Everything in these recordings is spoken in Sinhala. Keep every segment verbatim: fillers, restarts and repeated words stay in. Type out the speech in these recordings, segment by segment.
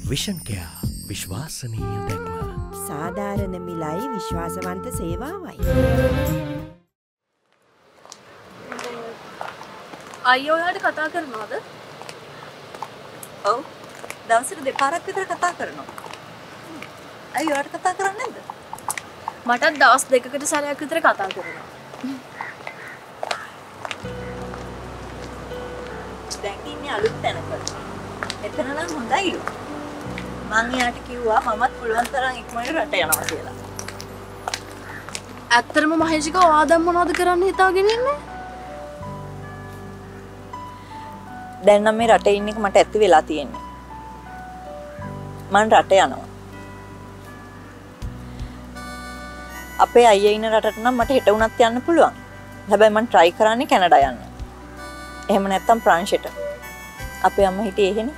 විෂන් කෙයා විශ්වාසනීය දැක්ම. සාධාරණ මිලයි විශ්වාසවන්ත සේවාවයි. අයියෝ ඔයාලට කතා කරනවද? ඔව්. දවසට දෙපාරක් විතර කතා කරනවා. අයියෝ ඔයාලට කතා කරන්නේ නැද්ද? මටත් දවස් දෙකකට සැරයක් විතර කතා කරනවා. දැන් ඉන්නේ අලුත් තැනක. එතන නම් හොඳයිලු. මං එයාට කිව්වා මමත් පුළුවන් තරම් ඉක්මනට රට යනවා කියලා. ඇත්තටම මහේෂික ඔයා දැන් මොනවද කරන්න හිතාගෙන ඉන්නේ? දැන් නම් මේ රටේ ඉන්න එක මට ඇත්ත වෙලා තියෙන්නේ. මං රට යනවා. අපේ අයියා ඉන්න රටට නම් මට හෙට වුණත් යන්න පුළුවන්. හැබැයි මං try කරන්නේ කැනඩා යන්න. එහෙම නැත්නම් ප්‍රංශයට. අපේ අම්මා හිටියේ එහෙනේ.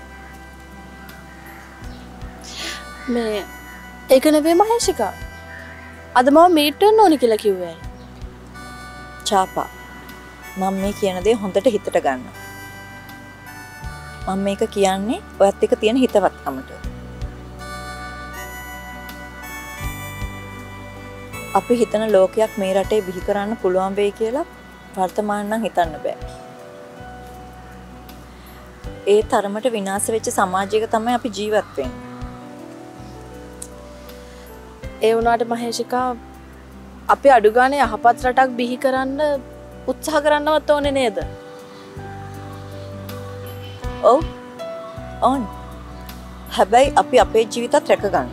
මේ ඒක නෙවෙයි මහේෂික. අද මම මීට් වෙන්න ඕනි කියලා කිව්වේ. චාපා. මම මේ කියන දේ හොඳට හිතට ගන්න. මම මේක කියන්නේ ඔයත් එක්ක තියෙන හිතවත්කමට. අපි හිතන ලෝකයක් මේ රටේ බිහි කරන්න පුළුවන් වෙයි කියලා වර්තමාන නම් හිතන්න බෑ. ඒ තරමට විනාශ වෙච්ච සමාජයක තමයි අපි ජීවත් වෙන්නේ. ඒ වුණාට මහේෂිකා අපි අඩු ගානේ යහපත් රටක් බිහි කරන්න උත්සාහ කරන්නවත් ඕනේ නේද? ඔව්. ඕන්. හැබැයි අපි අපේ ජීවිතත් රැක ගන්න.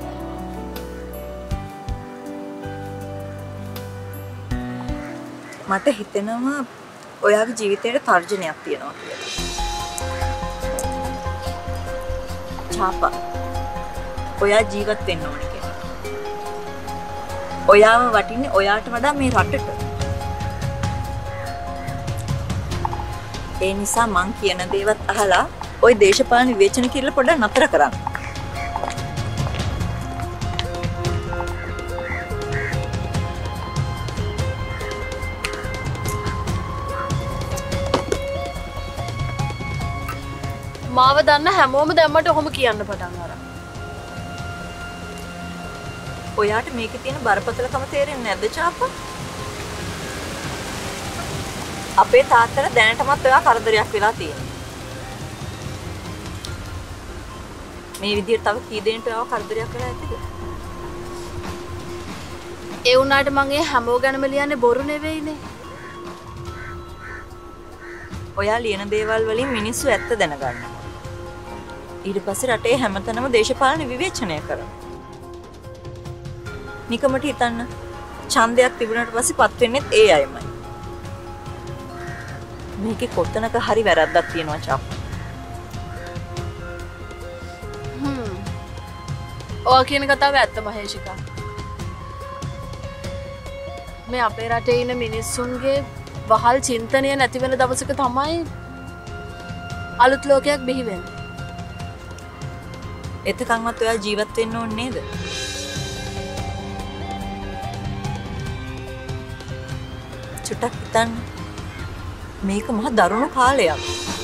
මට හිතෙනවා ඔයාගේ ජීවිතේට තර්ජනයක් තියෙනවා කියලා. චාපා. ඔයා ජීවත් වෙන්න ඕනේ. ඔයාව වටින්නේ ඔයාට වඩා මේ රටට. ඒ නිසා මං කියන දේවත් අහලා ওই දේශපාලන විවේචන කිරලා පොඩ්ඩක් නතර කරන්න. මාව දන්න හැමෝම දැම්මට ඔහොම කියන්න පටන් අරන්. ඔයාට මේකේ තියෙන බරපතලකම තේරෙන්නේ නැද්ද චාපා? අපේ තාත්තට දැනටමත් ඔයා කරදරයක් වෙලා තියෙනවා. මේ විදිහට තව කී දෙනෙක්ට ඔයාව කරදරයක් වෙලා ඇතිද? ඒ වුණාට මං ඒ හැමෝ ගැනම ලියන්නේ බොරු නෙවෙයිනේ. ඔයා ලියන දේවල් වලින් මිනිස්සු ඇත්ත දැනගන්නවා. ඊට පස්සේ රටේ හැමතැනම දේශපාලන විවේචනය කරනවා. නිකමට හිතන්න ඡන්දයක් තිබුණාට පස්සේ පත් වෙන්නේත් ඒ අයමයි. මේකේ කොතනක හරි වැරද්දක් තියෙනවා චාප්. හ්ම්. ඔය කියන කතාව ඇත්ත මහේෂිකා. මේ අපේ රටේ ඉන්න මිනිස්සුන්ගේ වහල් චින්තනය නැති වෙන දවසක තමයි අලුත් ලෝකයක් බිහි වෙන්නේ. එතකන්වත් ඔයා ජීවත් වෙන්න ඕනේ නේද? චුට්ටක් හිතන්න. මේක මහ දරුණු කාලයක්.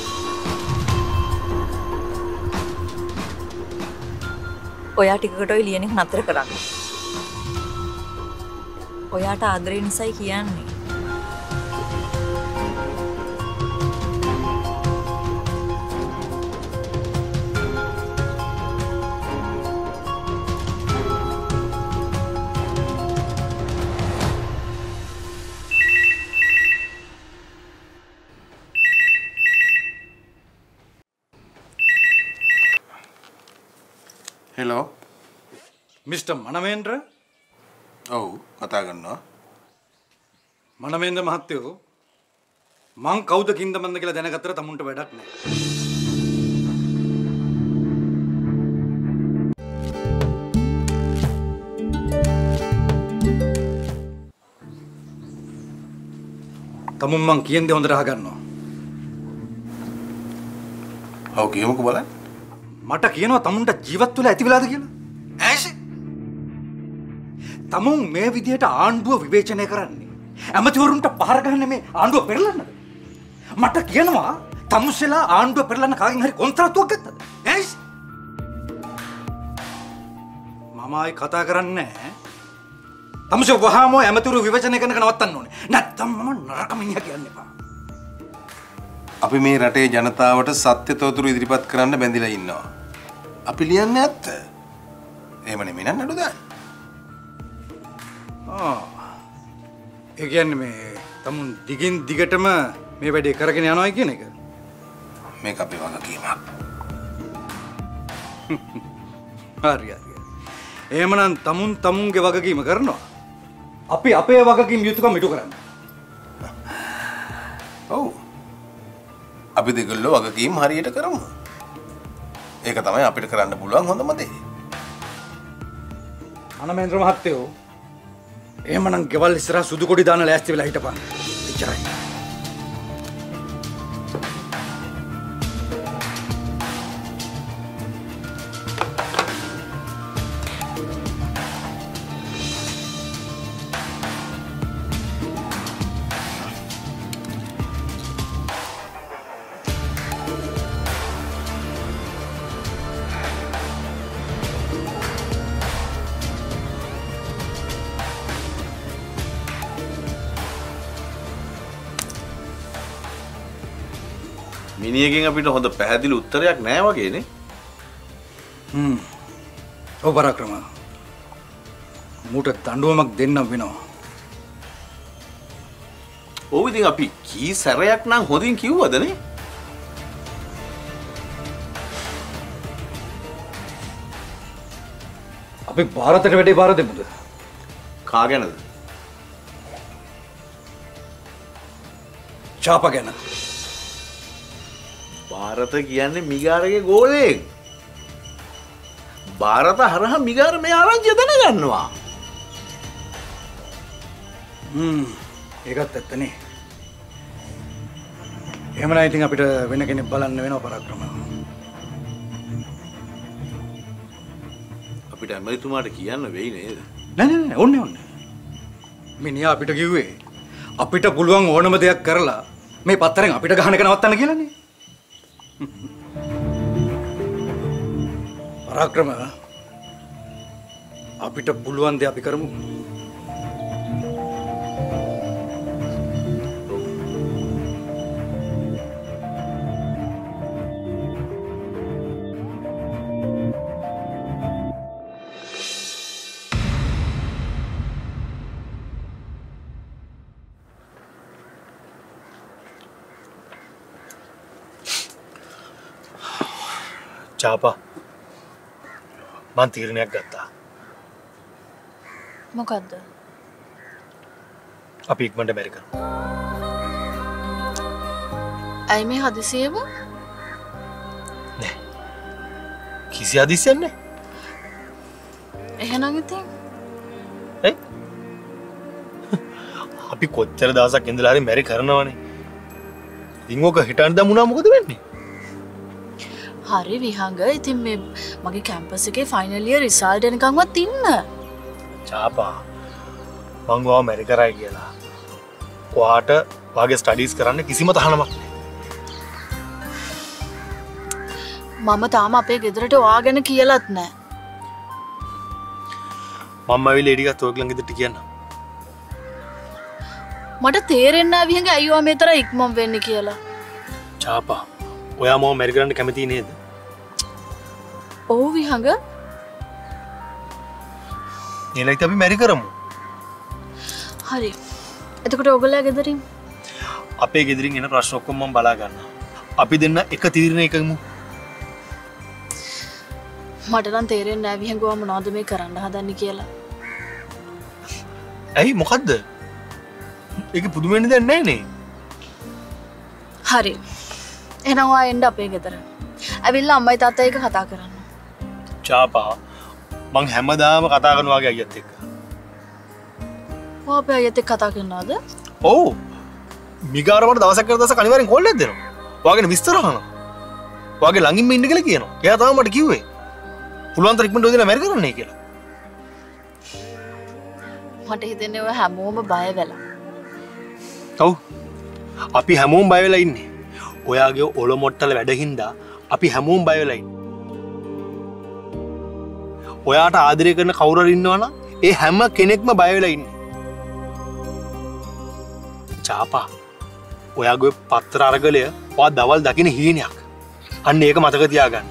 ඔයා ටිකකට ඔය ලියන එක නතර කරන්න. ඔයාට ආදරේ නිසායි කියන්නේ. Hello mister Manamendra. ඔව් කතා කරනවා. මනමේන්ද්‍ර මහත්තයෝ මං කවුද කින්ද මන්ද කියලා දැනගත්තර තමුන්ට වැඩක් නැහැ. තමුන් මං කියන දේ හොඳට අහගන්නවා. ඔව් කියමුකෝ බලන්න. මට කියනවා තමුන්ට ජීවත් වෙලා ඇති වෙලාද කියලා. ඇයිසි? තමුන් මේ විදියට ආණ්ඩුව විවේචනය කරන්නේ ඇමතිවරුන්ට පහර ගහන්නේ මේ ආණ්ඩුව පෙරලන්නද? මට කියනවා තමුසෙලා ආණ්ඩුව පෙරලන්න කාගෙන් හරි කොන්ත්‍රාත්තුවක් ගත්තද? ඇයිසි? මමයි කතා කරන්නේ තමසේ වහාම ඇමතුරු විවචනය කරන එක නවත්තන්න ඕනේ. නැත්තම් මම නරක මිනිහා කියන්න එපා. අපි මේ රටේ ජනතාවට සත්‍ය තොරතුරු ඉදිරිපත් කරන්න බැඳිලා ඉන්නවා. අපි ලියන්නේ ඇත්ත. එහෙම නෙමෙයි නේද නඩු දාන්නේ. ආ. ඒ කියන්නේ මේ තමුන් දිගින් දිගටම මේ වැඩේ කරගෙන යනවා කියන එක. මේක අපේ වගකීමක්. හරි හරි. එහෙමනම් තමුන් තමුන්ගේ වගකීම කරනවා. අපි අපේ වගකීම් යුතුයකම් ඉටු කරන්න. ඔව්. අපි දෙගොල්ලෝ වගකීම් හරියට කරමු. ඒක තමයි අපිට කරන්න පුළුවන් හොඳම දේ. අනමේන්ද්‍ර මහත්තයෝ එහෙමනම් ගෙවල් ඉස්සරහ සුදු කොඩි දාන ලෑස්ති වෙලා හිටපන්. එච්චරයි. මිනිහගෙන් අපිට හොඳ පැහැදිලි උත්තරයක් නැහැ වගේනේ. හ්ම්. ඔව් පරාක්‍රම. මූට දඬුවමක් දෙන්න වෙනවා. ඔව් ඉතින් අපි කී සැරයක් නම් හොඳින් කිව්වදනේ. අපි ಭಾರತට වැඩේ බාර දෙමුද? කා ගැනද? චාපා ගැන. ಭಾರತ කියන්නේ මිගාරගේ ගෝලයෙන්. ಭಾರತ හරහා මිගාර මේ ආරංචිය දැනගන්නවා. හ්ම් ඒකත් ඇත්තනේ. එහෙමනම් ඉතින් අපිට වෙන කෙනෙක් බලන්න වෙනවා පරාක්‍රම. අපිට ඇමරිතුමාට කියන්න වෙයි නේද? නෑ නෑ නෑ ඕනේ ඕනේ. මිනිහා අපිට කිව්වේ අපිට පුළුවන් ඕනම දෙයක් කරලා මේ පත්තරෙන් අපිට ගහන එක නවත්තන්න කියලානේ. පරාක්‍රම අපිට පුළුවන් දේ අපි කරමු. චාපා මං තීරණයක් ගත්තා. මොකද්ද? අපි ඉක්මනට බැරි කරමු. ඇයි මේ හදිසියෙම? නෑ. කිසි හදිසියක් නෑ. එහෙනම් ඉතින් ඒ අපි කොච්චර දවසක් ඉඳලා හරි මැරි කරනවනේ. ඉතින් ඔක හිටන් දමුණා මොකද වෙන්නේ? හරි විහංග ඉතින් මේ මගේ කැම්පස් එකේ ෆයිනල් ඉයර් රිසල්ට් එනකන්වත් ඉන්න. චාපා මං ගාව මැරි කරයි කියලා. ඔයාට වාගේ ස්ටඩීස් කරන්න කිසිම තහනමක් නැහැ. මම තාම අපේ ගෙදරට ඔයා ගැන කියලාත් නැහැ. මම ඇවිල්ලා ඊටිකත් ඔය ළඟ ගෙදරට කියන්න. මට තේරෙන්නේ නැහැ විහංග අයියෝ මේ තරම් ඉක්මන් වෙන්නේ කියලා. චාපා ඔයා මම මැරි කරන්න කැමති නේද? ඔව් විහංග. එහෙනම් අපි මැරි කරමු. හරි. එතකොට ඔයගොල්ලෝ ගෙදරින් අපේ ගෙදරින් එන ප්‍රශ්න ඔක්කොම මම බලා ගන්නවා. අපි දෙන්න එක තීරණයකමු. මට නම් තේරෙන්නේ නැහැ විහංග ඔයා මොනවද මේ කරන්න හදන්නේ කියලා. ඇයි මොකද්ද? ඒක පුදුම වෙන්න දෙයක් නැහැ නේ. හරි. එහෙනම් ඔයා එන්න අපේ ගෙදර. ඇවිල්ලා අම්මයි තාත්තයි එක්ක කතා කරන්න. චාපා මං හැමදාම කතා කරනවා වගේ අයියත් එක්ක. ඔයා අපේ අයියත් එක්ක කතා කරනවද? ඔව්. මිගාරවට දවසක් කර දවසක් අනිවාර්යෙන් කෝල් එකක් දෙනවා. ඔයාගෙන විස්තර අහනවා. ඔයාගේ ළඟින්ම ඉන්න කියලා කියනවා. එයා තමයි මට කිව්වේ. පුළුවන් තරම් ඉක්මනට ඔය දෙනා මැරි කරන්නයි කියලා. මට හිතෙන්නේ ඔය හැමෝම බය වෙලා. ඔව්. අපි හැමෝම බය වෙලා ඉන්නේ. ඔයාගේ ඔලොමොට්ටල වැඩ හින්දා අපි හැමෝම බය වෙලා ඉන්නේ. ඔයාට ආදරය කරන කවුරු හරි ඉන්නවනම් ඒ හැම කෙනෙක්ම බය වෙලා ඉන්නේ. චාපා. ඔයාගේ පත්‍ර අරගලය ඔයා දවල් දකින්න හීනයක්. අන්න ඒක මතක තියාගන්න.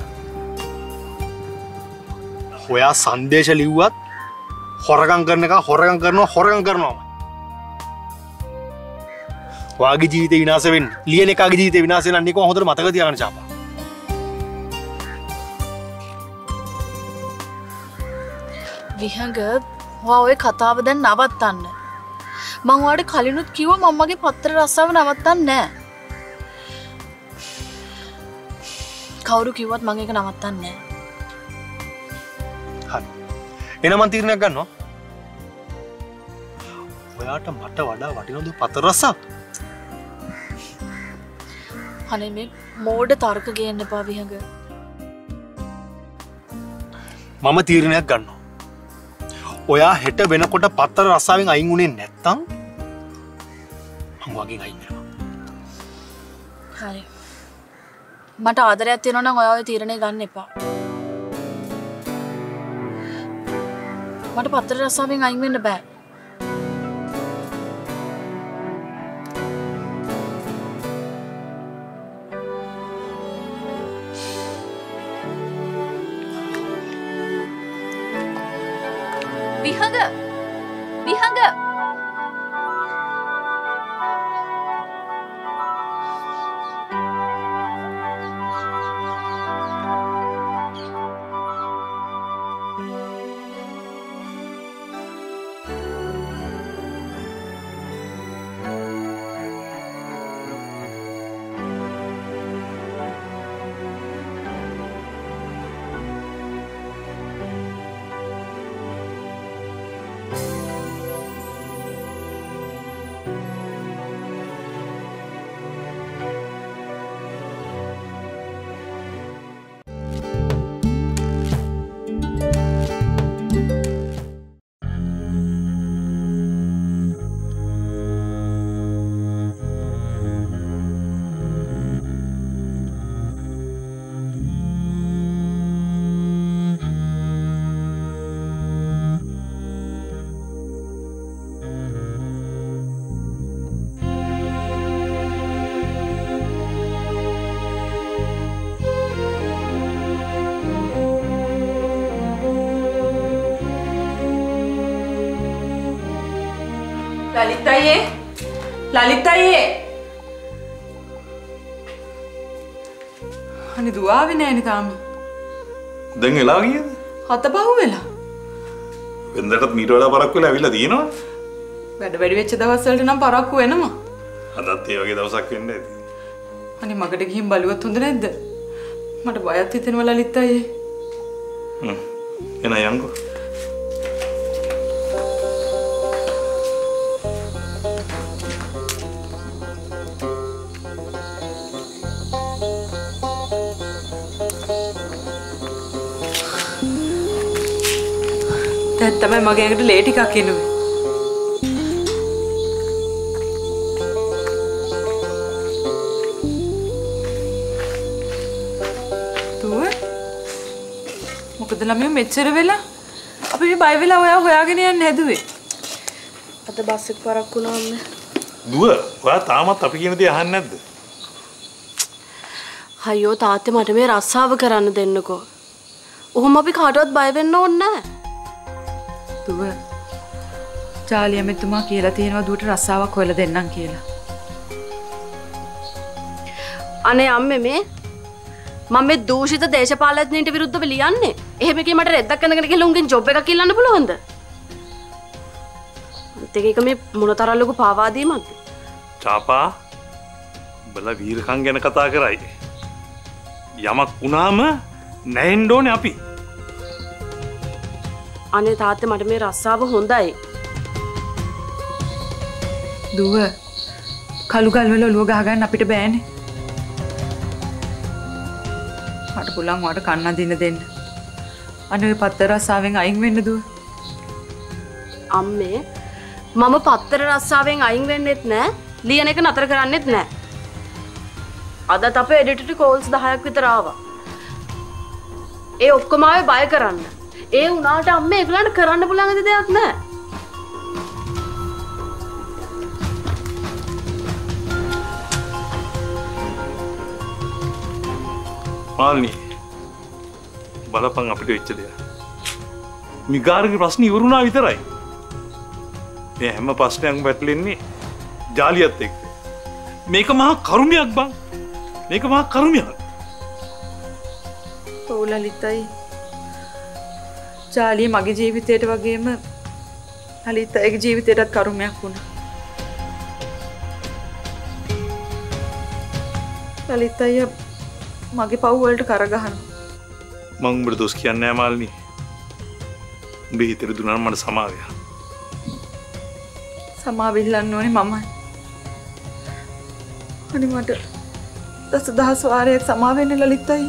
ඔයා සංදේශ ලිව්වත් හොරගම් කරන එක හොරගම් කරනවා හොරගම් කරනවා. ඔයාගේ ජීවිතේ විනාශ වෙන්නේ. ලියන එකාගේ ජීවිතේ විනාශ වෙනන්නේ කොහොමද හොඳට මතක තියාගන්න චාපා. විහඟ ඔයා ඔය කතාව දැන් නවත්තන්න. මං ඔයාලට කලිනුත් කිව්වා මම්මගේ පත්‍ර රස්සාව නවත්තන්න නෑ. කවුරු කිව්වත් මං ඒක නවත්තන්න නෑ. හරි. එහෙනම් මං තීරණයක් ගන්නවා. ඔයාට මට වඩා වටිනවද පත්‍ර රස්සාව? අනේ මේ මෝඩ තර්ක ගේන්න එපා විහඟ. මම තීරණයක් ගන්නවා. ඔයා හෙට වෙනකොට පත්තර රස්සාවෙන් අයින් වුණේ නැත්තම් මම වගේ අයින් වෙනවා. හරි. මට ආදරයක් තියෙනවා නම් ඔයා ඔය තීරණය ගන්න එපා. මට පත්තර රස්සාවෙන් අයින් වෙන්න බෑ. විහඟ විහඟ ලලිත් අයියේ ලලිත් අයියේ අනේ දුව ආවේ නෑනේ තාම. දැන් එලා ගියද? හත පහ වෙලා. වෙනදටත් මීට වඩා පරක්කු වෙලා ඇවිල්ලා තියෙනවා. වැඩ වැඩි වෙච්ච දවස් වලට නම් පරක්කු වෙනවා. අදත් ඒ වගේ දවසක් වෙන්න ඇති. අනේ මගට ගිහින් බලුවත් හොඳ නැද්ද? මට බයත් හිතෙනවා ලලිත් අයියේ. හ්ම්. එන යන්කෝ. දැන් තමයි මගේ ඇඟට ලේ ටිකක් එන්නේ. දුව මොකද ළමයි මෙච්චර වෙලා අපි මේ බය වෙලා ඔයා හොයාගෙන යන්න හැදුවේ. අද බස් එක පරක්කු වුණා අම්මේ. දුව ඔයා තාමත් අපි කියන දේ අහන්නේ නැද්ද? අයියෝ තාත්තේ මට මේ රස්සාව කරන්න දෙන්නකෝ. ඔහොම අපි කාටවත් බය වෙන්න ඕනේ නැහැ. දුව චාලිය මෙතුමා කියලා තියෙනවා දුවට රස්සාවක් හොයලා දෙන්නම් කියලා. අනේ අම්මේ මේ මම මේ දූෂිත දේශපාලඥයින්ට විරුද්ධව ලියන්නේ. එහෙම එකේ මට රෙද්දක් කරනගෙන ගිහලා උන්ගෙන් ජොබ් එකක් ඉල්ලන්න පුළුවන්ද? අන්තික එක මේ මොනතරම් ලොකු පාවාදීමක්ද? චාපා බල වීරකම් ගැන කතා කරයි. යමක් වුණාම නැහෙන්න ඕනේ අපි. අනේ තාත්තේ මට මේ රස්සාව හොඳයි. දුව කළු ගල් වල ඔලුව ගහගන්න අපිට බෑනේ. මට පුළුවන් වාට කන්න අදින්න දෙන්න. අනේ ඔය පත්තර රස්සාවෙන් අයින් වෙන්න දුව. අම්මේ මම පත්තර රස්සාවෙන් අයින් වෙන්නෙත් නෑ. ලියන එක නතර කරන්නෙත් නෑ. අදත් අපේ එඩිටර් කෝල්ස් දහයක් විතර ආවා. ඒ ඔක්කොම ආවේ බය කරන්න. ඒ වුණාට අම්මේ ඒගොල්ලන්ට කරන්න පුළුවන් දෙයක් නැහැ. මාල්නි බලපන් අපිට වෙච්ච දෙයක්. මිගාරගේ ප්‍රශ්න ඉවරුණා විතරයි. මේ හැම ප්‍රශ්නයක්ම පැටලෙන්නේ ජාලියත් එක්ක. මේක මහා කරුමයක් බං. මේක මහා කරුමයක්. ඔව් ලලිතයි. ජාලිය මගේ ජීවිතයට වගේම ලලිතයිගේ ජීවිතයටත් කරුමයක් වුණා. ලලිතයි මගේ පව් වලට කරගහනවා. මම උඹට දොස් කියන්නේ නැහැ මාල්නි. උඹේ හිතේ දුන්නා මට සමාවය. සමාවෙල්ලන්න ඕනේ මමයි. අනේ මට දස දහස් වාරයක් සමා වෙන්න ලලිතයි.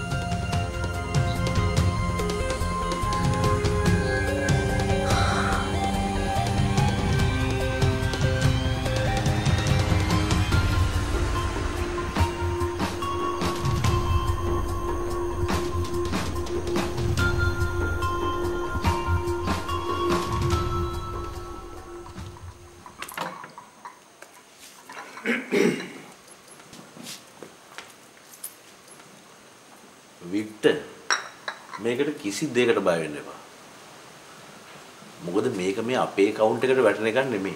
වික්ටර් මේකට කිසි දෙයකට බය වෙන්න එපා. මොකද මේක මේ අපේ account එකට වැටෙන එකක් නෙමෙයි.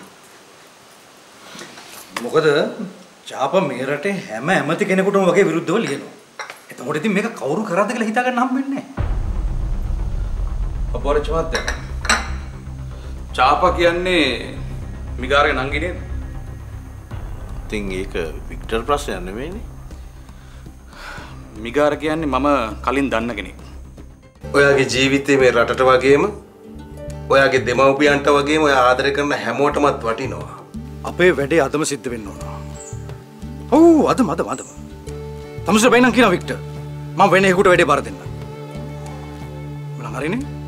මොකද චාප මේ රටේ හැම ඇමති කෙනෙකුටම වගේ විරුද්ධව ලියනවා. එතකොට ඉතින් මේක කවුරු කරාද කියලා හිතා ගන්න හම්බෙන්නේ නැහැ. අපෝරච මහත්තයා. චාප කියන්නේ මිගාරගේ නංගි නේද? ඉතින් ඒක වික්ටර් ප්‍රශ්නයක් නෙමෙයිනේ. මිගාර කියන්නේ මම කලින් දන්න කෙනෙක්. ඔයාගේ ජීවිතේ මේ රටට වගේම ඔයාගේ දෙමව්පියන්ට වගේම ඔයා ආදරය කරන හැමෝටමත් වටිනවා. අපේ වැඩේ අදම සිද්ධ වෙන්න ඕන. ඔව් අදම අදම අදම. තමසර බයිනම් කියනවා වික්ටර්. මම වෙන එකකට වැඩේ බාර දෙන්න. මම හරිනේ?